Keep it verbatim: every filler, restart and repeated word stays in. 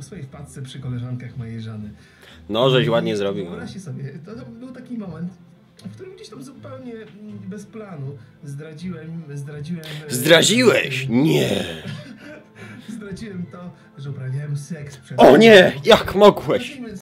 swojej wpadce przy koleżankach mojej żony. No, żeś ładnie zrobił. Wyobraźcie sobie, to, to był taki moment, w którym gdzieś tam zupełnie bez planu zdradziłem... Zdradziłem... Zdradziłeś? Nie. Zdradziłem to, że uprawiałem seks przed... O nie! Jak mogłeś?